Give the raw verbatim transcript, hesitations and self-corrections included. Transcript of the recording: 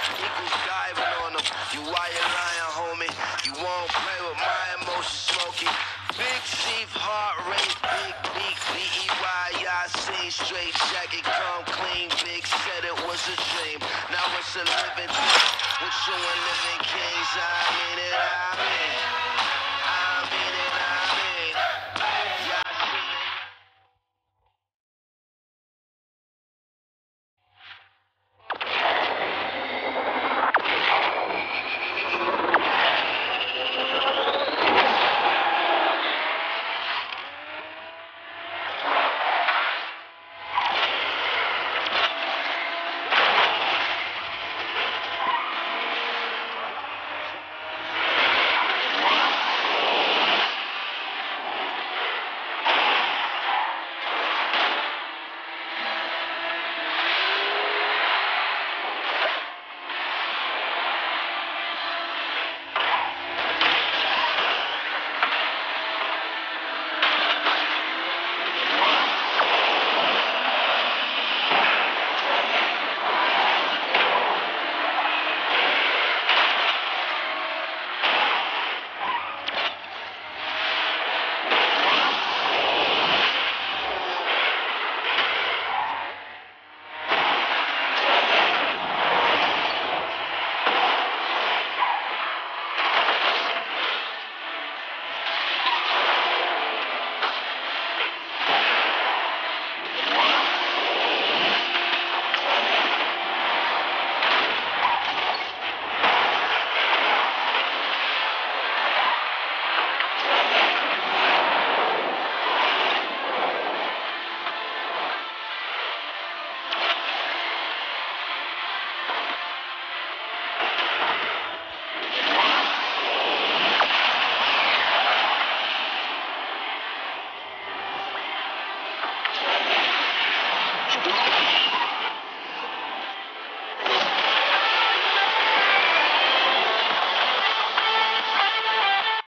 Equals diving on them. You why you lying, homie? You won't play with my emotions, smoky. Big chief, heart rate, big beat, B E Y, I seen straight jacket, come clean. Big said it was a dream. Now it's a living thing. With you and living kings, I mean it, I mean.